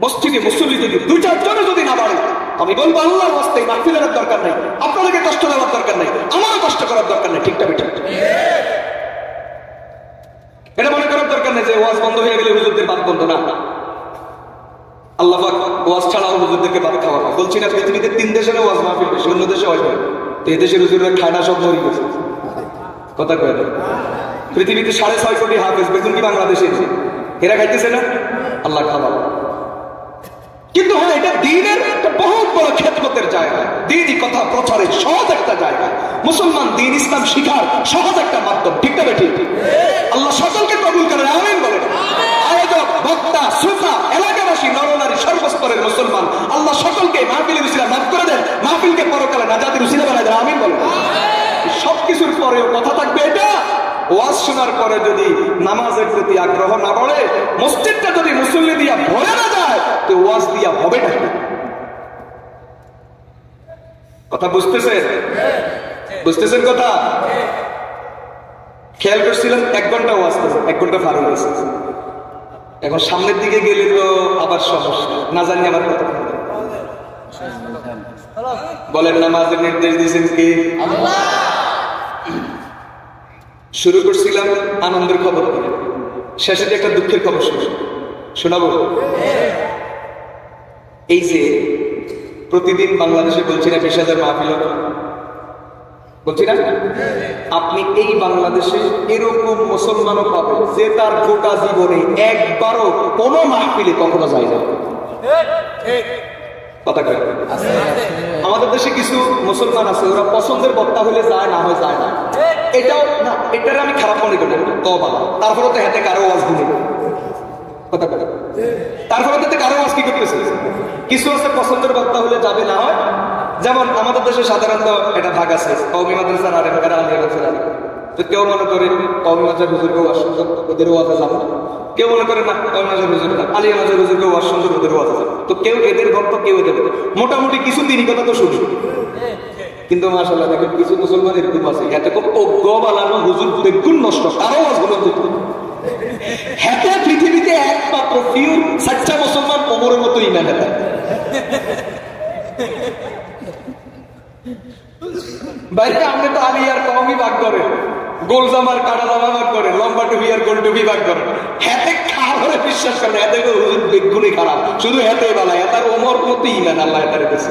মসজিদে মুসল্লি যদি 2-4 জনে যদি না বাড়ে, আমি বলবো আল্লাহর ওয়াস্তে মাহফিলের দরকার নাই, আপনাদেরকে কষ্ট দেওয়ার দরকার নাই, আমারও কষ্ট করার দরকার নাই। ঠিকটা বেঠিক? এটা মনে করার দরকার নেই যে ওয়াজ বন্ধ হয়ে গেলে হুজুরদের ভাত বন্ধ না। আল্লাহ পাক ওয়াজ ছাড়াও হুজুরদেরকে ভাত খাওয়ানো। বলছি না পৃথিবীতে 3 দেশের ওয়াজ মাহফিল বেশি, অন্য দেশে হয় না। তো এদেশের হুজুররা খায় না, সব মরে গেছে। কথা কয় না? পৃথিবীতে 6.5 কোটি হাফেজ বেতন কি বাংলাদেশে? এরা খাইতেছে না? আল্লাহ খাওয়াবো। কিন্তু হ্যাঁ, এটা দ্বীনের একটা বহুত বড় খেদমতের জায়গা, দ্বীনি কথা প্রচারের সহজ একটা জায়গা, মুসলমান দ্বীন ইসলাম শিখার সহজ একটা মাধ্যম। ঠিক না বেঠিক? আল্লাহ সকলকে কবুল করেন, আমিন বলেন। আয়োজক, বক্তা, শ্রোতা, এলাকাবাসী, নরনারী, সর্বস্তরের মুসলমান আল্লাহ সকলকে মাহফিলের উসিলা মাফ করে দেন, মাহফিলকে পরকালে নাজাতের উসিলা বানায় দেন, আমিন বলেন। সবকিছুর পরেও কথা থাকবে এটা, ওয়াজ শোনার পরে যদি নামাজের প্রতি আগ্রহ না বাড়ে, মসজিদটা যদি মুসল্লি দিয়া ভরে না যায়, তো ওয়াজ দিয়া হবে না। কথা বুঝতেছেন? বুঝতেছেন কথা? খেয়াল করছিলাম 1 ঘন্টা ওয়াজ করছে, 1 ঘন্টা পার হয়ে গেছে। এখন সামনের দিকে গেলে তো আবার সমস্যা, না জানি আবার কথা বলেন। নামাজের নির্দেশ দিয়েছেন কি আল্লাহ? শুরু করছিলাম আনন্দের খবর, শেষে একটা দুঃখের খবর শোনাবো। এই যে প্রতিদিন বাংলাদেশে বলছি না 20,000 মাহফিল বলছি না, আপনি এই বাংলাদেশে এরকম মুসলমানও পাবেন যে তার গোটা জীবনে একবারও কোনো মাহফিলে কখনো যায় না। কথা কয়? আমাদের দেশে কিছু মুসলমান আছে, ওরা পছন্দের বক্তা হলে যায়, না হয় যায় না। এটাও না, এটার আমি খারাপ মনে করি, তবা। তারপরে তো হাতে কারো ওয়াজ দিলে, কথা কয়, তারপরে তো কারো ওয়াজ কি করতেছে। কিছু আছে পছন্দের বক্তা হলে যাবে, না হয়। যেমন আমাদের দেশে সাধারণত এটা ভাগ আছে, কওমি মাদ্রাসার আর এখানে আলিয়া মাদ্রাসার। তো কেউ মনে করে কওমি মাদ্রাসার হুজুরকে ওয়াজ সুন্দর, ওদের ওয়াজে যাবো। কেউ মনে করে না কওমি মাদ্রাসার হুজুর না, আলিয়া মাদ্রাসার হুজুরকে ওয়াজ সুন্দর, ওদের ওয়াজে যাবো। তো কেউ এদের ভক্ত, কেউ এদের, মোটামুটি কিছু দিনই কথা তো শুনি। কিন্তু মাশাআল্লাহ দেখেন কিছু মুসলমান এরকম আছে, এত খুব অজ্ঞ বানানো হুজুর দেখুন নষ্ট, কারো ওয়াজ গুলো হাতে পৃথিবীতে একমাত্র পিওর সাচ্চা মুসলমান ওমরের মতো ইমান হাতে। বাইরে আমরা তো আলী আর কওমি ভাগ করে, গোল জামার কাটা জামা ভাগ করে, লম্বা টুপি আর গোল টুপি ভাগ করে। হাতে খাওয়ারে বিশ্বাস করে, হাতে হুজুর বেগুনি খারাপ, শুধু হাতে বালা, তার ওমর মতো ইমান আল্লাহ তার কাছে।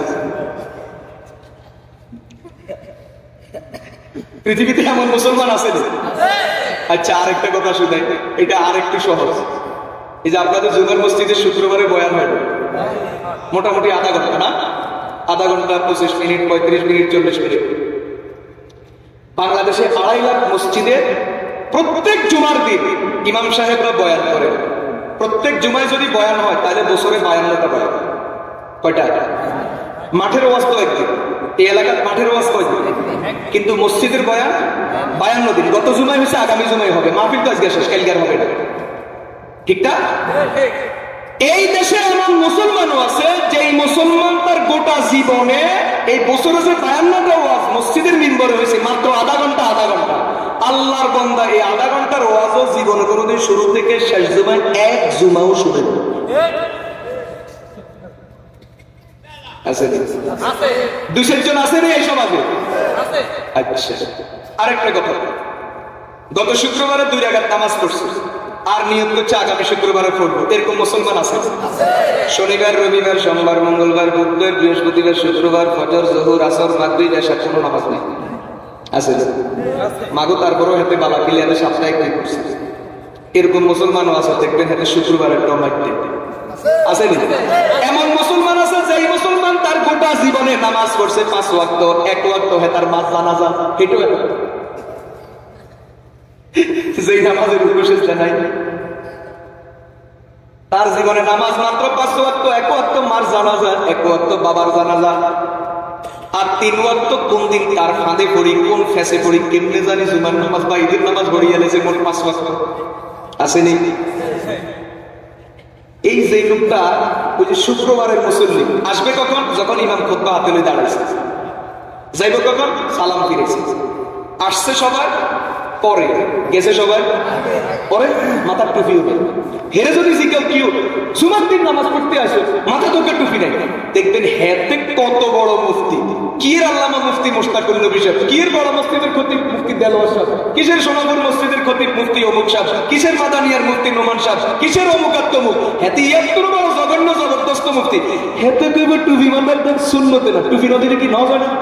পৃথিবীতে এমন মুসলমান আছে। আচ্ছা, আরেকটা কথা শুনাই, এটা আরেকটু সহজ। এই যে আপনাদের জুমার মসজিদে শুক্রবারে বয়ান হয় মোটামুটি আধা ঘন্টা, না? আধা ঘন্টা 25 মিনিট, 35 মিনিট, 40 মিনিট। বাংলাদেশে 2.5 লাখ মসজিদে প্রত্যেক জুমার দিন ইমাম সাহেবরা বয়ান করে। প্রত্যেক জুমায় যদি বয়ান হয় তাহলে বছরে 52টা বয়ান। কয়টা? মাঠের ওয়াজ তো একদিন, এই এলাকার মাঠের ওয়াজ কয়দিন, কিন্তু মসজিদের বয়ান 52 দিন। গত জুমায় হয়েছে, আগামী জুমায় হবে। মাহফিল তো আজকে শেষ, কালকে আর হবে না। ঠিকটা? এই দেশে এমন মুসলমানও আছে যে মুসলমান তার গোটা জীবনে এই বছরে যে 52টা ওয়াজ মসজিদের মিম্বরে হয়েছে মাত্র আধা ঘন্টা। আল্লাহর বান্দা এই আধা ঘন্টার ওয়াজও জীবনে কোনোদিন শুরু থেকে শেষ জুমায় এক জুমাও শুনে না। আছে 2-4 আছে না এই সমাজে? আচ্ছা, আরেকটা কথা, গত শুক্রবারে 2 রাকাত নামাজ পড়ছে আর নিয়ত করছে আগামী শুক্রবারে পড়বো, এরকম মুসলমান আছে? শনিবার, রবিবার, সোমবার, মঙ্গলবার, বুধবার, বৃহস্পতিবার, শুক্রবার, ফজর, জোহর, আসর, মাগরিব, এশা কোনো নামাজ নেই। আছে মাগো, তারপরেও হাতে বালা ক্লিয়ারে সাপ্তাহিক ঠিক করছে। এরকম মুসলমানও আছে, দেখবেন হাতে শুক্রবারের টমাইট আছে। এমন মুসলমান আছে যেই মুসলমান তার গোটা জীবনে নামাজ পড়ছে 5 ওয়াক্ত, 1 ওয়াক্ত তার মাঝ জানাজা, হেঁটে যেই নামাজের উদ্দেশ্যে নাই। তার জীবনে নামাজ মাত্র 5 ওয়াক্ত, 1 ওয়াক্ত মার জানাজা, 1 ওয়াক্ত বাবার জানাজা, আর 3 ওয়াক্ত কোন দিন তার ফাঁদে পড়ি, কোন ফেসে পড়ি কেমনে জানি, জুমার নামাজ বা ঈদের নামাজ ভরিয়ে এলেছে মোট 5 ওয়াক্ত। আসেনি? এই যে লোকটা ওই যে শুক্রবারের মুসল্লি আসবে কখন? যখন ইমাম খুতবা হাতে লয়ে দাঁড়াইছে। যাইব কখন? সালাম ফিরেছে। আসছে সবার পরে গেছে সবাই পরে মাথার টুপি হবে হেরে যদি জিজ্ঞাসা কেউ জুমার দিন নামাজ পড়তে আসে মাথা তোকে টুপি নাই দেখবেন হেতে কত বড় মুফতি কির আল্লামা মুফতি মোশতাকুল নবী সাহেব কির বড় মসজিদের খতিব মুফতি দেলোয়ার সাহেব কিসের সোনাপুর মসজিদের খতিব মুফতি অমুক সাহেব কিসের মাদানিয়ার মুফতি নোমান সাহেব কিসের অমুক আত্মমুখ হেতে এত বড় জঘন্য জবরদস্ত মুফতি হেতে কইবে টুপি মাথার দাম সুন্নতে না টুপি নদীতে কি নাও জানা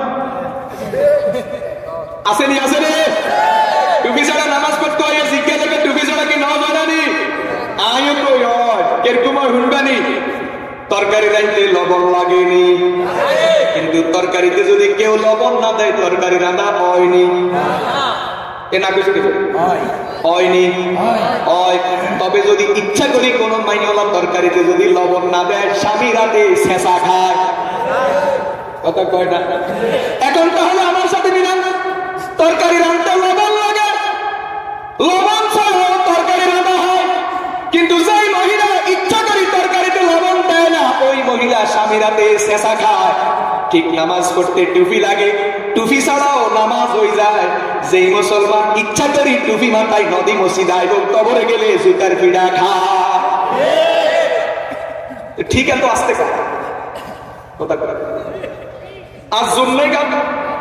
আসেনি আসেনি টুপি ছাড়া নামাজ পড়তে হয় জিজ্ঞাসা থেকে টুপি ছাড়া কি নাও জানানি আয়ো তো কিরকম হুনবানি তরকারি রাঁধতে লবণ লাগেনি কিন্তু তরকারিতে যদি কেউ লবণ না দেয় তরকারি রান্না হয়নি এ না কিছু হয়নি হয় তবে যদি ইচ্ছা করি কোনো মাইনওয়ালা তরকারিতে যদি লবণ না দেয় স্বামী রাতে ছেঁচা খায় কথা কয় না এখন তাহলে আমার সাথে মিলান তরকারি রান্না লবণ লাগে লবণ ছাড়াও তরকারি রান্না হয় কিন্তু যেই মহিলা ইচ্ছা করি তরকারিতে লবণ দেয় না ওই মহিলা স্বামী রাতে ছেঁচা খায় ঠিক নামাজ পড়তে টুপি লাগে টুপি ছাড়াও নামাজ হয়ে যায় যেই মুসলমান ইচ্ছা করি টুপি মাথায় নদী মসজিদায় এবং কবরে গেলে জুতার পিড়া খায় ঠিক আছে আসতে কথা আজ জন্যই গান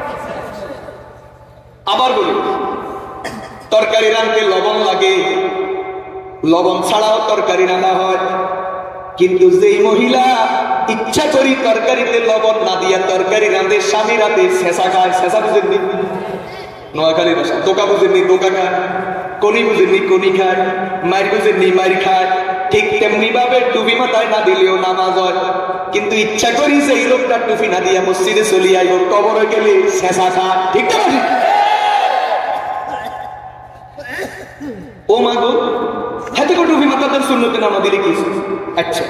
আবার বলি তরকারি রাঁধতে লবণ লাগে লবণ ছাড়াও তরকারি রান্না হয় কিন্তু যেই মহিলা ইচ্ছা করি তরকারিতে লবণ না দিয়া তরকারি রাঁধে স্বামী রাতে ছেঁচা খায় ছেঁচা বুঝেননি নোয়াখালী ভাষা দোকা বুঝেননি দোকা খায় কনি বুঝেননি কনি খায় মায়ের বুঝেননি মায়ের খায় ঠিক তেমনি ভাবে টুপি মাথায় না দিলেও নামাজ হয় কিন্তু ইচ্ছা করি যে এই লোকটা টুপি না দিয়া মসজিদে চলি আইব কবরে গেলে ছেঁচা খায় ঠিক না ও মা গো হাতে করে টুপি মাথার সুন্নতে নামা দিলে কি আচ্ছা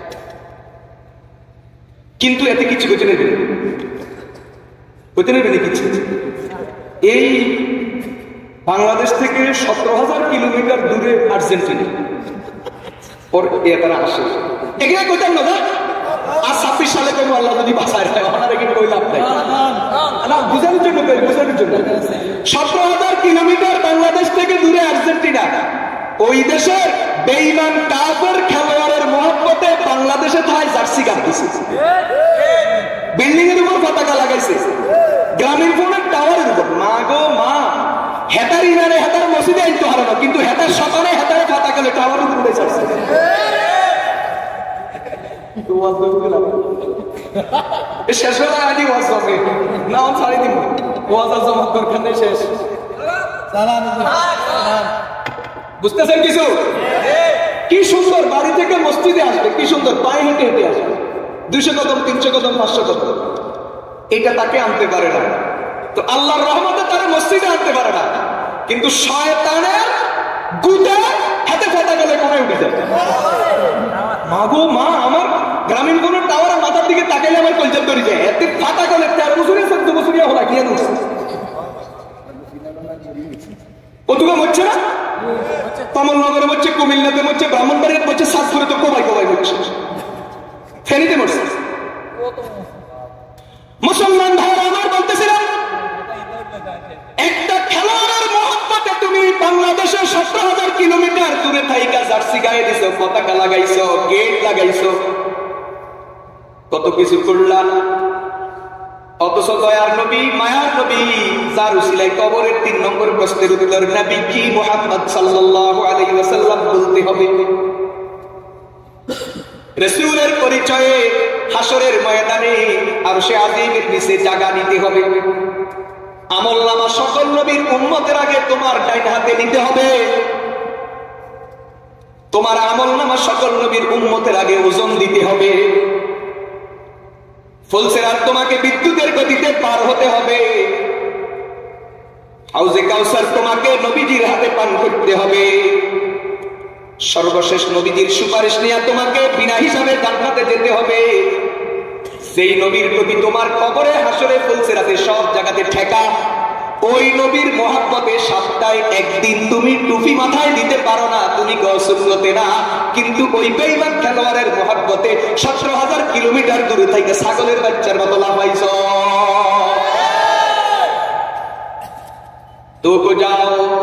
কিন্তু এতে কিছু করতে নেবে হতে নেবে না কিছু এই বাংলাদেশ থেকে 17,000 কিলোমিটার দূরে আর্জেন্টিনা ওর তারা আসে এখানে কোথায় না আর 26 সালে কোনো আল্লাহ যদি বাঁচায় ওনার এখানে কই লাভ নাই না বুঝানোর জন্য 17,000 কিলোমিটার বাংলাদেশ থেকে দূরে আর্জেন্টিনা ওই দেশের বেঈমান কাফের খেলোয়াড়ের মহব্বতে বাংলাদেশে থাই জার্সি গান দিছে বিল্ডিং এর উপর পতাকা লাগাইছে গ্রামীণ ফোনের টাওয়ারের উপর মা গো মা হেতার ইনারে হেতার মসজিদে আইতো হারানো কিন্তু হেতার সকালে হেতারে পতাকা টাওয়ারের উপরে চড়ছে শেষ হলে আনি ওয়াজ হবে না আমি ছাড়ি দিব ওয়াজ আর জমা দরকার নেই শেষ বুঝতেছেন কিছু কি সুন্দর বাড়ি থেকে মসজিদে আসবে কি সুন্দর পায়ে হেঁটে হেঁটে আসবে 200 কদম 300 কদম 500 কদম এটা তাকে আনতে পারে না তো আল্লাহর রহমতে তারা মসজিদে আনতে পারে না কিন্তু শয়তানের গুদে হাতে ফাটা গেলে কোনায় উঠে যায় মা গো মা আমার গ্রামীণ কোন টাওয়ার মাথার দিকে তাকাইলে আমার কলজার ধরে যায় এতে ফাটা গেলে 13 বছরিয়া 14 বছরিয়া হলা কি জানো কতগুলো হচ্ছে না কমলনগরে হচ্ছে কুমিল্লাতে হচ্ছে ব্রাহ্মণবাড়িয়াতে হচ্ছে সাতপুরে তো কোবাই কোবাই হচ্ছে ফেনীতে মরছে মুসলমান ভাইরা আমার বলতেছিলাম একটা খেলোয়াড়ের মহব্বতে তুমি বাংলাদেশের 17,000 কিলোমিটার দূরে থাইকা জার্সি গায়ে দিছো পতাকা লাগাইছো গেট লাগাইছো কত কিছু করলাম অথচ দয়ার নবী মায়ার নবী যার উসিলায় কবরের 3 নম্বর প্রশ্নের উত্তর নবী কি মুহাম্মদ সাল্লাল্লাহু আলাইহি ওয়াসাল্লাম বলতে হবে রাসূলের পরিচয়ে হাসরের ময়দানে আরশে আজিমের নিচে জায়গা নিতে হবে আমলনামা সকল নবীর উম্মতের আগে তোমার ডাইন হাতে নিতে হবে তোমার আমলনামা সকল নবীর উম্মতের আগে ওজন দিতে হবে ফুলসেরাত তোমাকে বিদ্যুতের গতিতে পার হতে হবে হাউজে কাউসার তোমাকে নবীজির হাতে পান করতে হবে সর্বশেষ নবীজির সুপারিশ নিয়ে তোমাকে বিনা হিসাবে জান্নাতে যেতে হবে সেই নবীর প্রতি তোমার কবরে হাসরে ফুলসেরাতে সব জায়গাতে ঠেকা ওই নবীর মহব্বতে সপ্তাহে একদিন তুমি টুপি মাথায় দিতে পারো না তুমি সুন্নতে না কিন্তু ওই বেঈমান খেলোয়াড়ের মহব্বতে 17,000 কিলোমিটার দূরে থেকে ছাগলের বাচ্চার মতো লাফাইছ তো যাও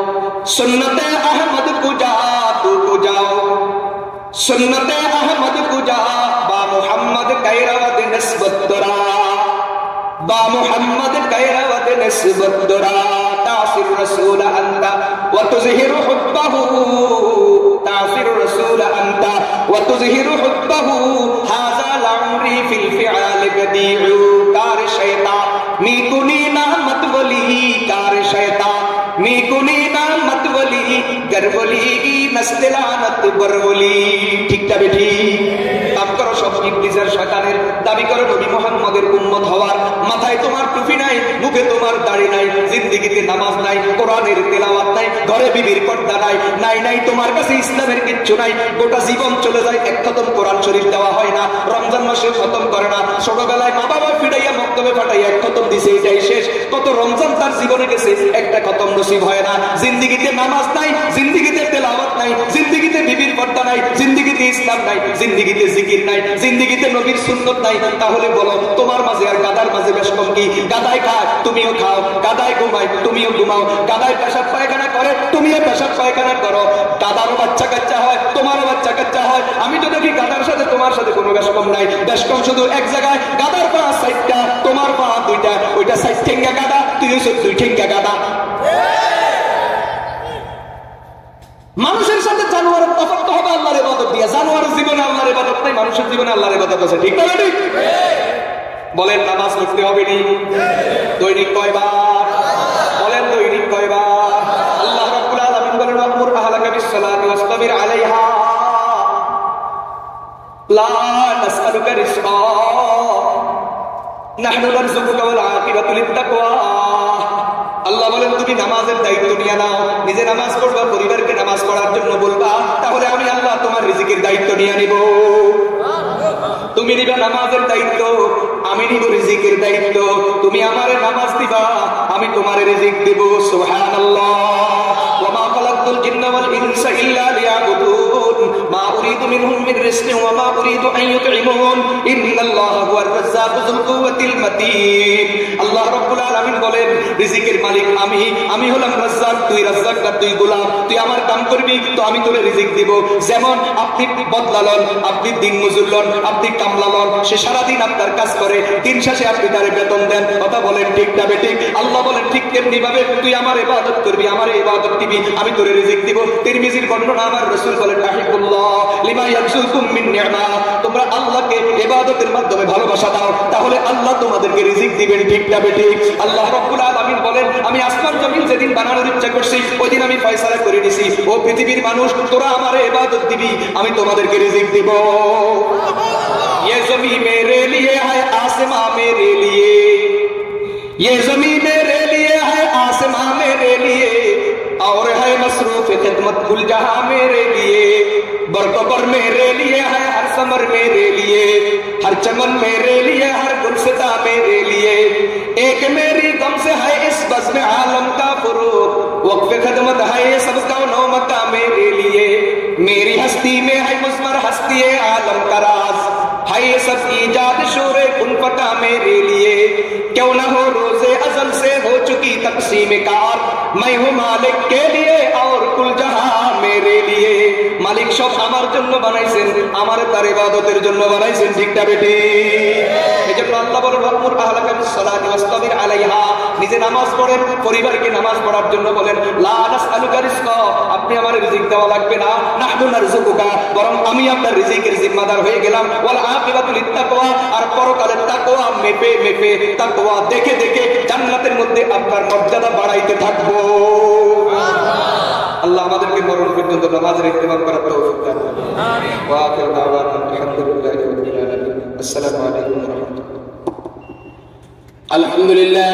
सुन्नते अहमद कुजा तू कुजाओ सुन्नते अहमद कुजा बा मुहम्मद कैरवत निस्बत दुरा बा मुहम्मद कैरवत निस्बत दुरा तासिर रसूल अंता व तुज़हिरु हुब्बहु तासिर रसूल अंता व तुज़हिरु हुब्बहु हाज़ा लम्री फिल फ़िआल गदीउ कार शैतान मीकुनी ना मत वली कार शैतान मीकुनी ना मत वली गरवली नस्तिलानत बरवली ठीक ता बेठी কাম করো সব ইবলিসের শয়তানের দাবি করো নবী মুহাম্মদের উম্মত হওয়ার মাথায় তোমার টুপি নাই মুখে তোমার দাড়ি নাই জিন্দেগিতে নামাজ নাই কোরআনের তেলাওয়াত নাই ঘরে বিবির পর্দা নাই নাই নাই তোমার কাছে ইসলামের কিচ্ছু নাই গোটা জীবন চলে যায় এক খতম কোরআন শরীফ দেওয়া হয় না রমজান মাসে খতম করে না ছোটবেলায় মা বাবা ফিরাইয়া মক্তবে পাঠাইয়া এক খতম দিছে এটাই শেষ কত রমজান তার জীবনে গেছে একটা খতম নসিব হয় না জিন্দেগিতে নামাজ নাই জিন্দেগিতে তেলাওয়াত নাই জিন্দেগিতে বিবির পর্দা নাই জিন্দেগিতে ইসলাম নাই জিন্দেগিতে জিকির নাই জিন্দেগিতে নবীর সুন্নাত নাই তাহলে বলো তোমার মাঝে আর গাদার মাঝে বেশ কম কি গাদায় খায় তুমিও খাও গাদায় ঘুমায় তুমিও ঘুমাও গাদায় পেশাব পায়খানা করে তুমিও পেশাব পায়খানা করো গাদারও বাচ্চা কাচ্চা হয় তোমারও বাচ্চা কাচ্চা হয় আমি তো দেখি গাদার সাথে তোমার সাথে কোনো বেশ কম নাই বেশ কম শুধু এক জায়গায় গাদার পা ৬০টা তোমার পা ২টা ওইটা ৬০ ঠেঙ্গা গাদা তুইও ২ ঠেঙ্গা গাদা মানুষের সাথে জানোয়ারের তফাৎ হবে আল্লাহর ইবাদত দিয়ে জানোয়ারের জীবনে আল্লাহর ইবাদত নাই মানুষের জীবনে আল্লাহর ইবাদত আছে ঠিক না ঠিক বলেন নামাজ পড়তে হবে নি দৈনিক কয়বার বলেন দৈনিক কয়বার আল্লাহ রাব্বুল আলামিন বলেন ওয়ামুর আহলাকা বিসসালাতি ওয়াসতাবির আলাইহা লা নাসআলুকা রিজকা নাহনু নারযুকুকা ওয়াল আকিবাতু লিত্তাকওয়া আল্লাহ বলেন তুমি নামাজের দায়িত্ব নিয়ে নাও নিজে নামাজ পড়বা পরিবারকে নামাজ পড়ার জন্য বলবা তাহলে আমি আল্লাহ তোমার রিজিকের দায়িত্ব নিয়ে নিব তুমি নিবা নামাজের দায়িত্ব আমি নিব রিজিকের দায়িত্ব তুমি আমারে নামাজ দিবা আমি তোমারে রিজিক দেব সুবহানাল্লাহ ওয়া মা খালাকতুল জিন্না ওয়াল ইনসা ইল্লা লিয়াবুদুন মা উরিদু মিনহুম মিন রিজকিন ওয়া মা উরিদু আন ইউতঈমুন ইন্নাল্লাহা হুয়ার রাজ্জাকু যুল কুওয়াতিল মাতিন আল্লাহ রাব্বুল আলামিন বলেন রিজিকের মালিক আমি হলাম রাজ্জাক তুই রাজ্জাক না তুই গোলাম তুই আমার কাম করবি তো আমি তোরে রিজিক দিব যেমন আপনি বদলা লন আপনি দিন মজুর লন আপনি কামলা লন সে সারাদিন আপনার কাজ করে দিন শেষে আপনি তারে বেতন দেন কথা বলেন ঠিক না বেঠিক আল্লাহ বলেন ঠিক তেমনি ভাবে তুই আমার ইবাদত করবি আমার ইবাদত দিবি আমি তোরে রিজিক দিব তিরমিজির বর্ণনা আমার রাসূল বলেন তাহিবুল্লাহ লিমা ইয়ারযুকুম মিন নি'মা তোমরা আল্লাহকে ইবাদতের মাধ্যমে ভালোবাসা দাও তাহলে আল্লাহ তোমাদেরকে রিজিক দিবেন ঠিক না বেঠিক আল্লাহ রাব্বুল আলামিন বলেন আমি আসমান জমিন যেদিন বানানোর ইচ্ছা করছি ওই দিন আমি ফয়সালা করে নিছি ও পৃথিবীর মানুষ তোরা আমার ইবাদত দিবি আমি তোমাদেরকে রিজিক দিব ये ज़मीन मेरे लिए है आसमां मेरे लिए ये ज़मीन मेरे लिए है आसमां मेरे लिए और है मसरूफ खिदमत कुल जहां मेरे लिए बरकबर मेरे लिए है हर समर मेरे लिए हर चमन मेरे लिए हर गुलसिता मेरे लिए एक मेरी गम से है इस बज़्म आलम का फुरूक वक्फ खिदमत है ये सब कौनो मक्का मेरे लिए मेरी हस्ती में है मुज़मर हस्ती आलम का राज है ये सब ईजाद शोरे कुन फका मेरे लिए क्यों न हो रोजे अज़ल से हो चुकी तक़सीम कार मैं हूँ मालिक के लिए और कुल जहां मेरे लिए मालिक सब আমার জন্য বানাইছেন আমারে তার ইবাদতের জন্য বানাইছেন ঠিক না বেটি এজন্য আল্লাহ বলেন ওয়ামুর আহলাকা বিসসালাতি ওয়াসতাবির আলাইহা নিজে নামাজ পড়েন পরিবারকে নামাজ পড়ার জন্য বলেন লা নাসআলুকা রিজকা আপনি আমারে রিজিক দেওয়া লাগবে না নাহনু নারযুকুকা বরং আমি আপনার রিজিকের জিম্মাদার হয়ে গেলাম ওয়াল আকিবাতু লিত্তাকওয়া আর পরকালের তাকওয়া মেপে মেপে তাকওয়া দেখে দেখে জান্নাতের মধ্যে আপনার মর্যাদা বাড়াইতে থাকবো আল্লাহ আমাদেরকে মরণ পর্যন্ত নামাজের ইহতিমাম করার তৌফিক দান করুন আমিন ওয়া আখিরু দাওয়ানা আলহামদুলিল্লাহি রাব্বিল আলামিন আসসালামু আলাইকুম ওয়া রাহমাতুল্লাহ আলহামদুলিল্লাহ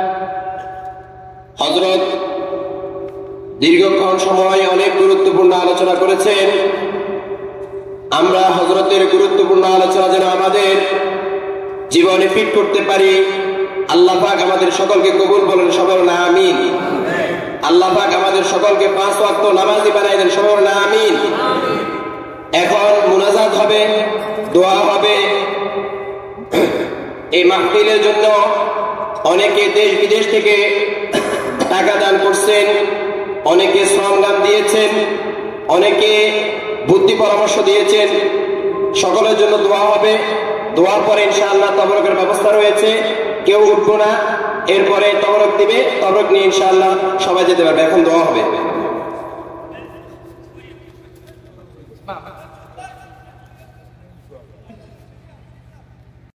হযরত দীর্ঘক্ষণ সময় অনেক গুরুত্বপূর্ণ আলোচনা করেছেন আমরা হযরতের গুরুত্বপূর্ণ আলোচনা যেন আমাদের জীবনে ফিট করতে পারি আল্লাহ পাক আমাদের সকলকে কবুল বলেন সবাই বলেন আমিন আল্লাহ পাক আমাদের সকলকে 5 ওয়াক্ত নামাজি বানাই দেন সবাই বলেন আমিন এখন মুনাজাত হবে দোয়া হবে এই মাহফিলের জন্য অনেকে দেশ বিদেশ থেকে টাকা দান করছেন অনেকে শ্রমগান দিয়েছেন, অনেকে বুদ্ধি পরামর্শ দিয়েছেন। সকলের জন্য দোয়া হবে। দোয়ার পরে ইনশাআল্লাহ তবরকের ব্যবস্থা রয়েছে। কেউ উঠবো না, এরপরে তবরক দিবে, তবরক নিয়ে ইনশাআল্লাহ সবাই যেতে পারবে। এখন দোয়া হবে।